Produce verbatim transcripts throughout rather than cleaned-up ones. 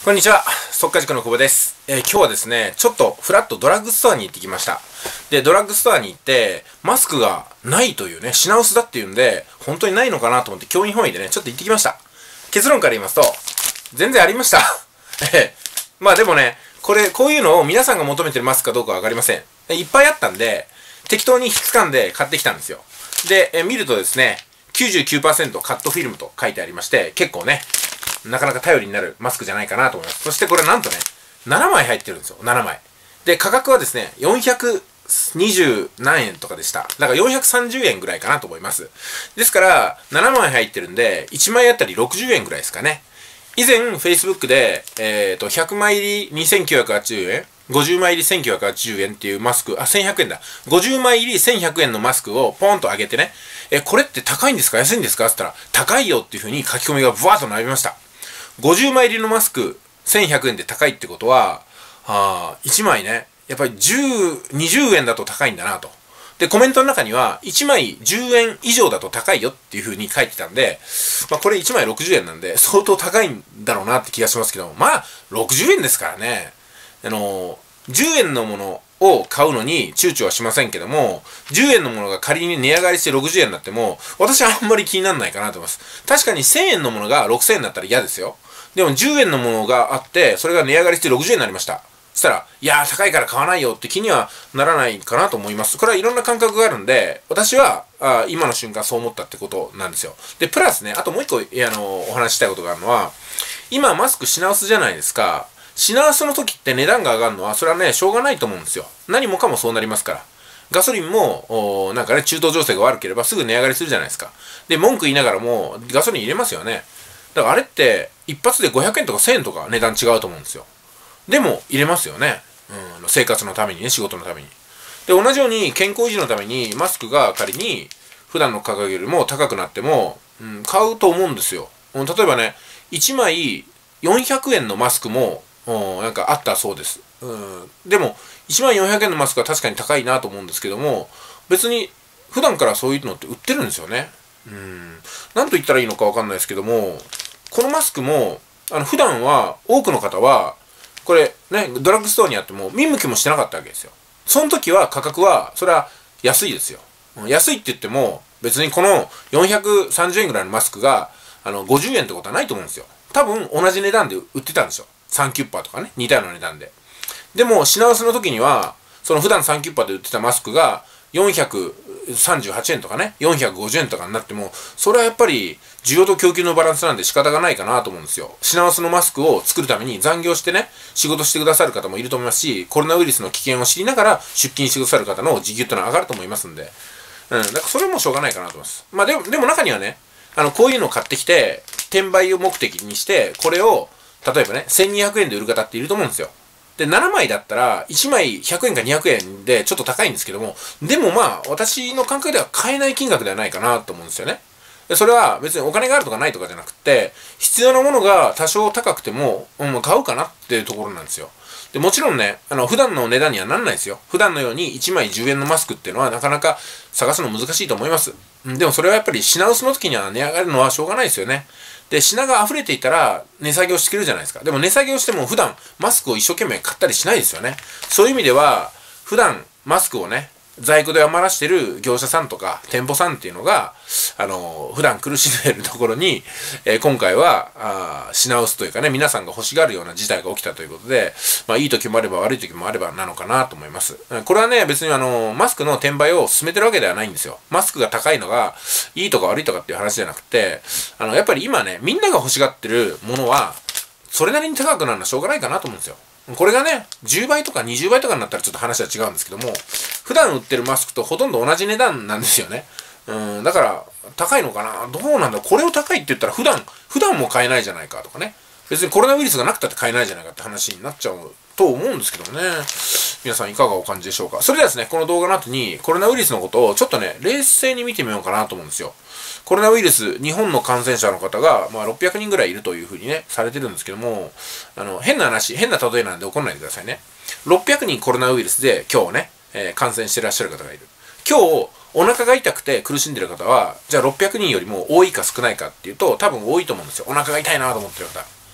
こんにちは、速稼塾の久保です。えー、今日はですね、ちょっとフラッとドラッグストアに行ってきました。で、ドラッグストアに行って、マスクがないというね、品薄だっていうんで、本当にないのかなと思って興味本位でね、ちょっと行ってきました。結論から言いますと、全然ありました。えー、まあでもね、これ、こういうのを皆さんが求めてるマスクかどうかはわかりません。いっぱいあったんで、適当に引っ掴んで買ってきたんですよ。で、えー、見るとですね、きゅうじゅうきゅうパーセント カットフィルムと書いてありまして、結構ね、なかなか頼りになるマスクじゃないかなと思います。そしてこれなんとね、ななまい入ってるんですよ。ななまい。で、価格はですね、よんひゃくにじゅう何円とかでした。だからよんひゃくさんじゅうえんぐらいかなと思います。ですから、ななまい入ってるんで、いちまいあたりろくじゅうえんぐらいですかね。以前、Facebook で、えっと、ひゃくまい入りにせんきゅうひゃくはちじゅうえん、ごじゅうまい入りせんきゅうひゃくはちじゅうえんっていうマスク、あ、せんひゃくえんだ。ごじゅうまい入りせんひゃくえんのマスクをポンと上げてね、え、これって高いんですか安いんですかって言ったら、高いよっていう風に書き込みがブワーッと並びました。ごじゅうまい入りのマスクせんひゃくえんで高いってことは、あいちまいね、やっぱりじゅう、にじゅうえんだと高いんだなと。で、コメントの中には、いちまいじゅうえん以上だと高いよっていう風に書いてたんで、まあこれいちまいろくじゅうえんなんで、相当高いんだろうなって気がしますけども、まあ、ろくじゅうえんですからね。あの、じゅうえんのものを買うのに躊躇はしませんけども、じゅうえんのものが仮に値上がりしてろくじゅうえんになっても、私はあんまり気にならないかなと思います。確かにせんえんのものがろくせんえんになったら嫌ですよ。でもじゅうえんのものがあって、それが値上がりしてろくじゅうえんになりました。そしたら、いやー高いから買わないよって気にはならないかなと思います。これはいろんな感覚があるんで、私はあ今の瞬間そう思ったってことなんですよ。で、プラスね、あともう一個、あの、お話ししたいことがあるのは、今マスク品薄じゃないですか。品薄の時って値段が上がるのは、それはね、しょうがないと思うんですよ。何もかもそうなりますから。ガソリンも、なんかね、中東情勢が悪ければすぐ値上がりするじゃないですか。で、文句言いながらも、ガソリン入れますよね。だからあれって、一発でごひゃくえんとかせんえんとか値段違うと思うんですよ。でも、入れますよね。うん、生活のためにね、仕事のために。で、同じように健康維持のために、マスクが仮に、普段の価格よりも高くなっても、うん、買うと思うんですよ。うん、例えばね、いちまいよんひゃくえんのマスクも、うん、なんかあったそうです。うん、でも、いちまんよんひゃくえんのマスクは確かに高いなと思うんですけども、別に、普段からそういうのって売ってるんですよね。うん。なんと言ったらいいのかわかんないですけども、このマスクも、あの、普段は、多くの方は、これ、ね、ドラッグストアにあっても、見向きもしてなかったわけですよ。その時は価格は、それは安いですよ。安いって言っても、別にこのよんひゃくさんじゅうえんぐらいのマスクが、あの、ごじゅうえんってことはないと思うんですよ。多分、同じ値段で売ってたんですよ。さんキュッパーとかね、似たような値段で。でも、品薄の時には、その普段さんキュッパーで売ってたマスクが、よんひゃくさんじゅうはちえんとかね、よんひゃくごじゅうえんとかになっても、それはやっぱり需要と供給のバランスなんで仕方がないかなと思うんですよ。品薄のマスクを作るために残業してね、仕事してくださる方もいると思いますし、コロナウイルスの危険を知りながら出勤してくださる方の時給ってのは上がると思いますんで、うん、だからそれもしょうがないかなと思います。まあでも、でも中にはね、あの、こういうのを買ってきて、転売を目的にして、これを、例えばね、せんにひゃくえんで売る方っていると思うんですよ。で、ななまいだったら、いちまいひゃくえんかにひゃくえんでちょっと高いんですけども、でもまあ、私の感覚では買えない金額ではないかなと思うんですよね。でそれは別にお金があるとかないとかじゃなくて、必要なものが多少高くても、うん、買うかなっていうところなんですよ。で、もちろんね、あの、普段の値段にはなんないですよ。普段のようにいちまいじゅうえんのマスクっていうのはなかなか探すの難しいと思います。でもそれはやっぱり品薄の時には値上がるのはしょうがないですよね。で、品が溢れていたら値下げをしてくれるじゃないですか。でも値下げをしても普段マスクを一生懸命買ったりしないですよね。そういう意味では、普段マスクをね、在庫で余らしてる業者さんとか店舗さんっていうのが、あの、普段苦しんでいるところに、えー、今回は、あ品薄というかね、皆さんが欲しがるような事態が起きたということで、まあいい時もあれば悪い時もあればなのかなと思います。これはね、別にあの、マスクの転売を進めてるわけではないんですよ。マスクが高いのが、いいとか悪いとかっていう話じゃなくて、あの、やっぱり今ね、みんなが欲しがってるものは、それなりに高くなるのはしょうがないかなと思うんですよ。これがね、じゅうばいとかにじゅうばいとかになったらちょっと話は違うんですけども、普段売ってるマスクとほとんど同じ値段なんですよね。うん、だから、高いのかなどうなんだこれを高いって言ったら普段、普段も買えないじゃないかとかね。別にコロナウイルスがなくたって買えないじゃないかって話になっちゃうと思うんですけどもね。皆さんいかがお感じでしょうか。それではですね、この動画の後にコロナウイルスのことをちょっとね、冷静に見てみようかなと思うんですよ。コロナウイルス、日本の感染者の方が、まあ、ろっぴゃくにんぐらいいるというふうにね、されてるんですけども、あの、変な話、変な例えなんで怒らないでくださいね。ろっぴゃくにんコロナウイルスで今日ね、えー、感染してらっしゃる方がいる。今日、お腹が痛くて苦しんでる方は、じゃあろっぴゃくにんよりも多いか少ないかっていうと、多分多いと思うんですよ。お腹が痛いなと思ってる方。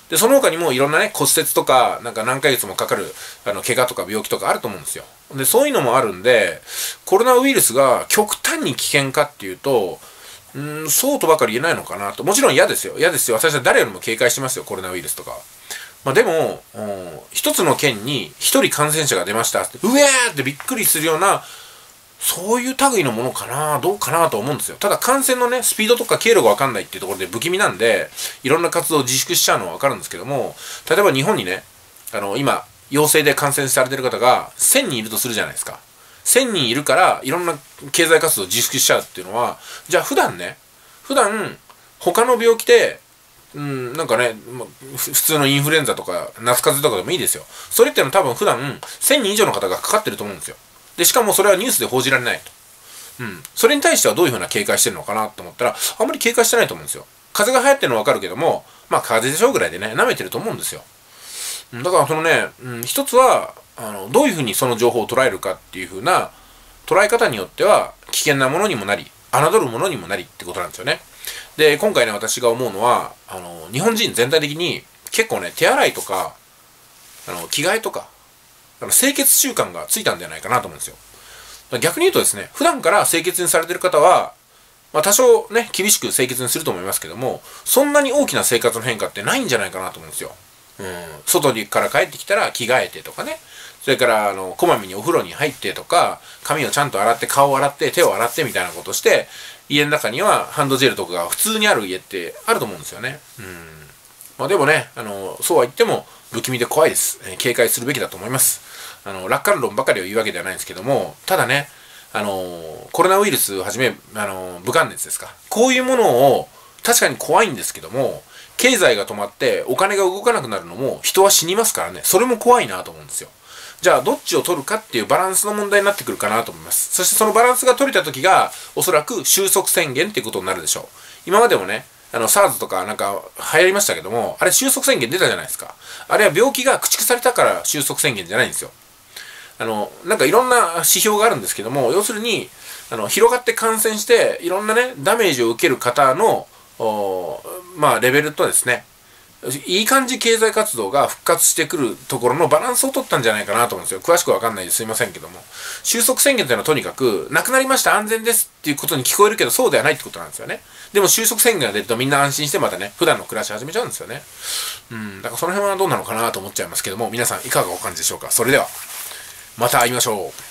で、その他にもいろんなね、骨折とか、なんか何ヶ月もかかる、あの、怪我とか病気とかあると思うんですよ。で、そういうのもあるんで、コロナウイルスが極端に危険かっていうと、うん、そうとばかり言えないのかなと。もちろん嫌ですよ。嫌ですよ。私は誰よりも警戒してますよ、コロナウイルスとか。まあでも、うん、一つの県に一人感染者が出ましたって、うえーってびっくりするような、そういう類のものかな、どうかなと思うんですよ。ただ感染のね、スピードとか経路がわかんないっていうところで不気味なんで、いろんな活動を自粛しちゃうのはわかるんですけども、例えば日本にね、あの、今、陽性で感染されてる方がせんにんいるとするじゃないですか。せんにんいるから、いろんな経済活動を自粛しちゃうっていうのは、じゃあ普段ね、普段、他の病気で、うん、なんかね、ま、普通のインフルエンザとか、夏風邪とかでもいいですよ。それってのは多分普段、せんにん以上の方がかかってると思うんですよ。で、しかもそれはニュースで報じられないと。うん。それに対してはどういうふうな警戒してるのかなと思ったら、あんまり警戒してないと思うんですよ。風邪が流行ってるのはわかるけども、まあ風邪でしょうぐらいでね、舐めてると思うんですよ。だからそのね、うん、一つは、あの、どういうふうにその情報を捉えるかっていうふうな、捉え方によっては、危険なものにもなり、侮るものにもなりってことなんですよね。で、今回ね、私が思うのは、あの、日本人全体的に、結構ね、手洗いとか、あの、着替えとか、あの清潔習慣がついたんじゃないかなと思うんですよ。逆に言うとですね、普段から清潔にされてる方は、まあ多少ね、厳しく清潔にすると思いますけども、そんなに大きな生活の変化ってないんじゃないかなと思うんですよ。うん、外から帰ってきたら着替えてとかね、それから、あの、こまめにお風呂に入ってとか、髪をちゃんと洗って、顔を洗って、手を洗ってみたいなことをして、家の中にはハンドジェルとかが普通にある家ってあると思うんですよね。うん。まあでもね、あの、そうは言っても、不気味で怖いです。えー、警戒するべきだと思います。あの、楽観論ばかりを言うわけではないんですけども、ただね、あの、コロナウイルスをはじめ、あの、武漢熱ですか。こういうものを、確かに怖いんですけども、経済が止まってお金が動かなくなるのも人は死にますからね。それも怖いなと思うんですよ。じゃあ、どっちを取るかっていうバランスの問題になってくるかなと思います。そしてそのバランスが取れた時が、おそらく収束宣言っていうことになるでしょう。今までもね、あの、SARS とかなんか流行りましたけども、あれ収束宣言出たじゃないですか。あれは病気が駆逐されたから収束宣言じゃないんですよ。あの、なんかいろんな指標があるんですけども、要するに、あの、広がって感染して、いろんなね、ダメージを受ける方の、まあ、レベルとですね、いい感じ経済活動が復活してくるところのバランスを取ったんじゃないかなと思うんですよ。詳しくわかんないですいませんけども。収束宣言というのはとにかく、なくなりました、安全ですっていうことに聞こえるけど、そうではないってことなんですよね。でも収束宣言が出るとみんな安心してまたね、普段の暮らし始めちゃうんですよね。うん、だからその辺はどうなのかなと思っちゃいますけども、皆さんいかがお感じでしょうか。それでは、また会いましょう。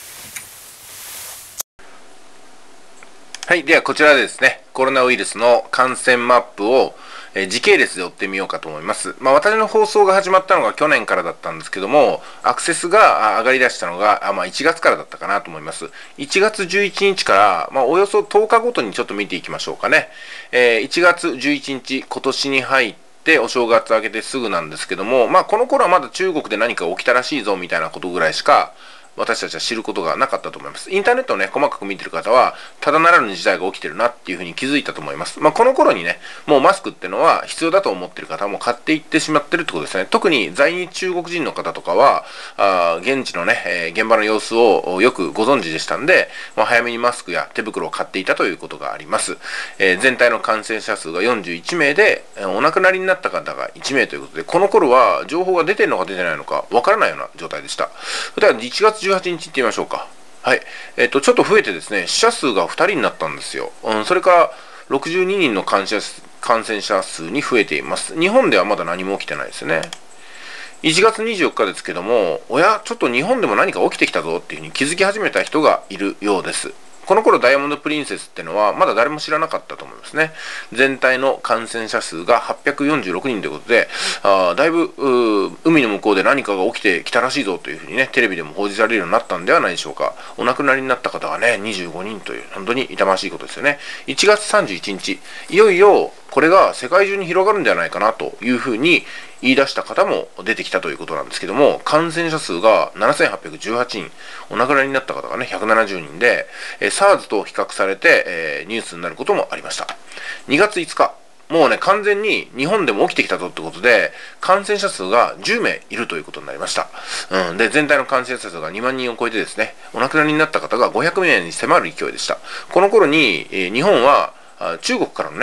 はい。では、こちらでですね、コロナウイルスの感染マップを、えー、時系列で追ってみようかと思います。まあ、私の放送が始まったのが去年からだったんですけども、アクセスが上がり出したのが、あまあ、いちがつからだったかなと思います。いちがつじゅういちにちから、まあ、およそとおかごとにちょっと見ていきましょうかね。えー、いちがつじゅういちにち、今年に入って、お正月明けてすぐなんですけども、まあ、この頃はまだ中国で何か起きたらしいぞみたいなことぐらいしか、私たちは知ることがなかったと思います。インターネットをね、細かく見てる方は、ただならぬ事態が起きてるなっていうふうに気づいたと思います。まあ、この頃にね、もうマスクってのは必要だと思ってる方も買っていってしまってるってことですね。特に在日中国人の方とかは、あ現地のね、えー、現場の様子をよくご存知でしたんで、まあ、早めにマスクや手袋を買っていたということがあります。えー、全体の感染者数がよんじゅういちめいで、お亡くなりになった方がいちめいということで、この頃は情報が出てるのか出てないのかわからないような状態でした。それではいちがつじゅうはちにち行ってみましょうか。はい。えっと、ちょっと増えてですね、死者数がふたりになったんですよ。うん、それからろくじゅうににんの感染者数に増えています。日本ではまだ何も起きてないですね。いちがつにじゅうよっかですけども、おや、ちょっと日本でも何か起きてきたぞっていうふうに気づき始めた人がいるようです。この頃ダイヤモンドプリンセスってのはまだ誰も知らなかったと思いますね。全体の感染者数がはっぴゃくよんじゅうろくにんということで、あだいぶ海の向こうで何かが起きてきたらしいぞというふうにね、テレビでも報じられるようになったんではないでしょうか。お亡くなりになった方がね、にじゅうごにんという、本当に痛ましいことですよね。いちがつさんじゅういちにち、いよいよこれが世界中に広がるんじゃないかなというふうに言い出した方も出てきたということなんですけども、感染者数がななせんはっぴゃくじゅうはちにん、お亡くなりになった方がね、ひゃくななじゅうにんで、えー、SARS と比較されて、えー、ニュースになることもありました。にがついつか、もうね、完全に日本でも起きてきたぞってことで、感染者数がじゅうめいいるということになりました。うん。で、全体の感染者数がにまんにんを超えてですね、お亡くなりになった方がごひゃくめいに迫る勢いでした。この頃に、えー、日本は、中国からのね、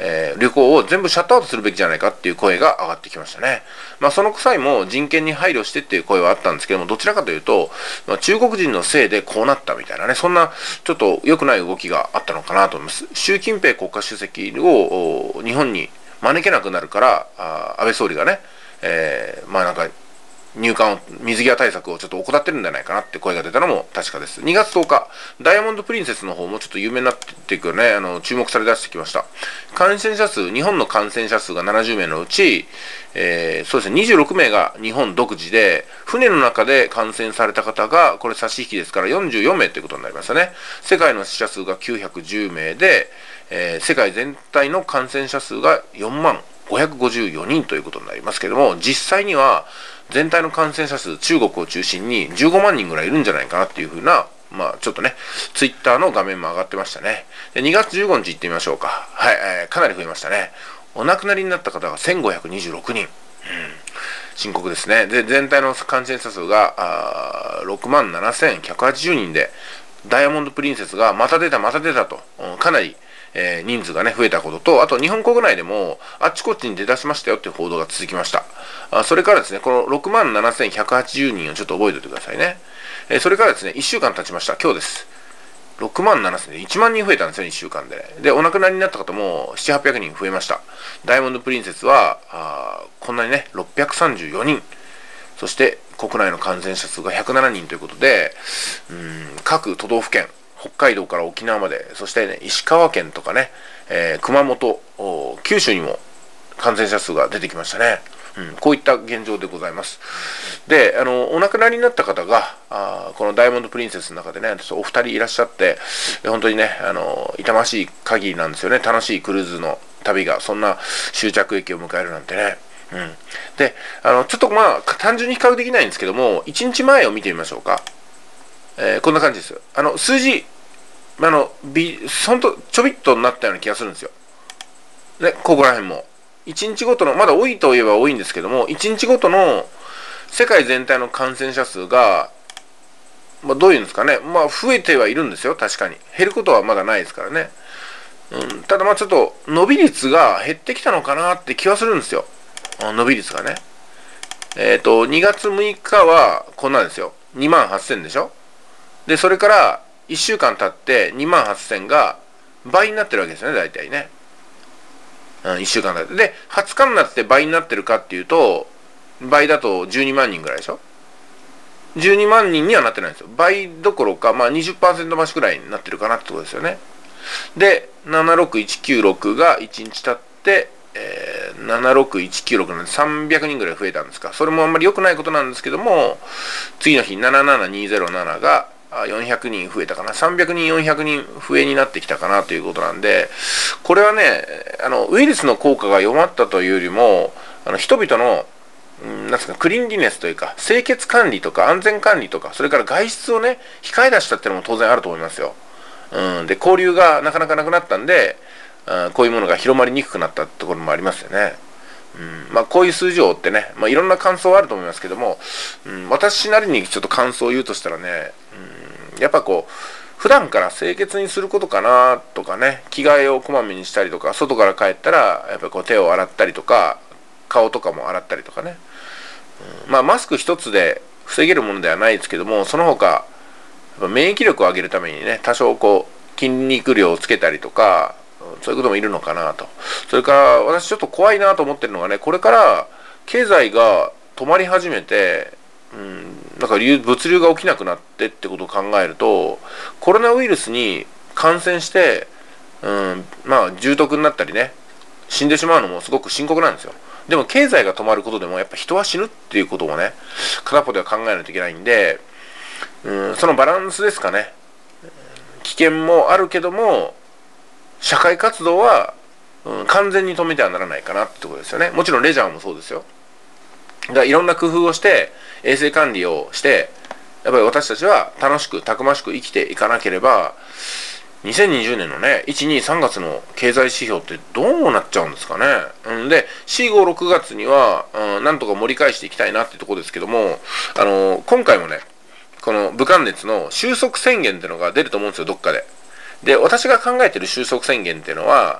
えー、旅行を全部シャットアウトするべきじゃないかっていう声が上がってきましたね。まあその際も人権に配慮してっていう声はあったんですけども、どちらかというと、まあ、中国人のせいでこうなったみたいなね、そんなちょっと良くない動きがあったのかなと思います。習近平国家主席を日本に招けなくなるから、あ安倍総理がね、えー、まあなんか、入管を、水際対策をちょっと怠ってるんじゃないかなって声が出たのも確かです。にがつとおか、ダイヤモンドプリンセスの方もちょっと有名になっていくよね、あの、注目され出してきました。感染者数、日本の感染者数がななじゅうめいのうち、えー、そうですね、にじゅうろくめいが日本独自で、船の中で感染された方が、これ差し引きですからよんじゅうよんめいということになりましたね。世界の死者数がきゅうひゃくじゅうめいで、えー、世界全体の感染者数がよんまんごひゃくごじゅうよにんということになりますけども、実際には全体の感染者数、中国を中心にじゅうごまんにんぐらいいるんじゃないかなっていうふうな、まあちょっとね、ツイッターの画面も上がってましたね。でにがつじゅうごにち行ってみましょうか。はい、えー、かなり増えましたね。お亡くなりになった方がせんごひゃくにじゅうろくにん。うん、深刻ですね。で、全体の感染者数がろくまんななせんひゃくはちじゅうにんで、ダイヤモンドプリンセスがまた出たまた出たと、うん、かなりえー、人数がね、増えたことと、あと日本国内でもあっちこっちに出だしましたよっていう報道が続きました。あそれからですね、このろくまんななせんひゃくはちじゅうにんをちょっと覚えておいてくださいね。えー、それからですね、いっしゅうかん経ちました。今日です。ろくまんななせんでいちまんにん増えたんですよ、いっしゅうかんで。で、お亡くなりになった方もななひゃく、はっぴゃくにん増えました。ダイヤモンドプリンセスは、あこんなにね、ろっぴゃくさんじゅうよにん。そして国内の感染者数がひゃくななにんということで、うーん、各都道府県、北海道から沖縄まで、そしてね、石川県とかね、えー、熊本、九州にも感染者数が出てきましたね。うん、こういった現状でございます。で、あの、お亡くなりになった方が、あこのダイヤモンドプリンセスの中でね、お二人いらっしゃって、本当にね、あの、痛ましい限りなんですよね。楽しいクルーズの旅が、そんな終着駅を迎えるなんてね。うん。で、あの、ちょっとまあ、単純に比較できないんですけども、いちにちまえを見てみましょうか。えー、こんな感じですよ。あの、数字、あの、び、ほんと、ちょびっとになったような気がするんですよ。ね、ここら辺も。いちにちごとの、まだ多いといえば多いんですけども、いちにちごとの世界全体の感染者数が、まあ、どういうんですかね。まあ、増えてはいるんですよ、確かに。減ることはまだないですからね。うん、ただまあ、ちょっと、伸び率が減ってきたのかなって気はするんですよ。伸び率がね。えっと、にがつむいかは、こんなんですよ。にまんはっせんでしょ。で、それから、いっしゅうかん経ってにまんはっせんが倍になってるわけですよね、大体ね。うん、いっしゅうかん経って。で、はつかになって倍になってるかっていうと、倍だとじゅうにまんにんぐらいでしょ。じゅうにまんにんにはなってないんですよ。倍どころか、まあ にじゅっパーセント 増しくらいになってるかなってことですよね。で、ななろくいちきゅうろくがいちにち経って、えー、ななろくいちきゅうろくなんでさんびゃくにんぐらい増えたんですか。それもあんまり良くないことなんですけども、次の日ななななにゼロなながよんひゃくにん増えたかな。さんびゃくにん、よんひゃくにん増えになってきたかなということなんで、これはね、あの、ウイルスの効果が弱まったというよりも、あの、人々の、んなんですか、クリーンリネスというか、清潔管理とか安全管理とか、それから外出をね、控え出したっていうのも当然あると思いますよ。うん、で、交流がなかなかなくなったんで、あこういうものが広まりにくくなったところもありますよね。うん、まあこういう数字を追ってね、まあ、いろんな感想はあると思いますけども、うん、私なりにちょっと感想を言うとしたらね、うん、やっぱこう普段から清潔にすることかなとかね、着替えをこまめにしたりとか、外から帰ったらやっぱこう手を洗ったりとか、顔とかも洗ったりとかね、うん、まあマスク一つで防げるものではないですけども、その他やっぱ免疫力を上げるためにね、多少こう筋肉量をつけたりとか、そういうこともいるのかなと。それから私ちょっと怖いなと思ってるのがね、これから経済が止まり始めて、うん、なんか物流が起きなくなってってことを考えると、コロナウイルスに感染して、うん、まあ重篤になったりね、死んでしまうのもすごく深刻なんですよ。でも経済が止まることでもやっぱ人は死ぬっていうこともね、片っぽでは考えないといけないんで、うん、そのバランスですかね。危険もあるけども、社会活動は、うん、完全に止めてはならないかなってことですよね。もちろんレジャーもそうですよ。だからいろんな工夫をして衛生管理をして、やっぱり私たちは楽しくたくましく生きていかなければ、にせんにじゅうねんのね、いち、に、さんがつの経済指標ってどうなっちゃうんですかね。うんで、よん、ご、ろくがつには、うん、なんとか盛り返していきたいなってとこですけども、あのー、今回もね、この武漢熱の収束宣言っていうのが出ると思うんですよ、どっかで。で、私が考えてる収束宣言っていうのは、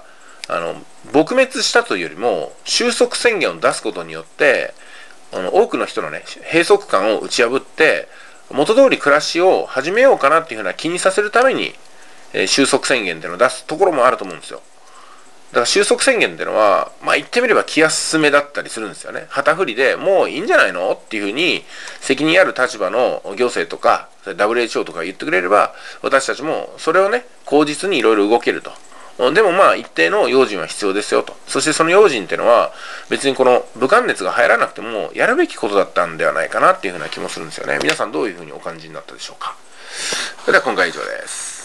あの撲滅したというよりも収束宣言を出すことによってあの多くの人のね閉塞感を打ち破って元通り暮らしを始めようかなっていうふうな気にさせるために、えー、収束宣言っていうのを出すところもあると思うんですよ。だから収束宣言っていうのは、まあ言ってみれば気休めだったりするんですよね。旗振りでもういいんじゃないのっていうふうに責任ある立場の行政とか ダブリューエイチオー とか言ってくれれば、私たちもそれをね口実にいろいろ動けると。でもまあ一定の用心は必要ですよと。そしてその用心っていうのは別にこの武漢熱が入らなくてもやるべきことだったんではないかなっていうふうな気もするんですよね。皆さんどういうふうにお感じになったでしょうか。それでは今回は以上です。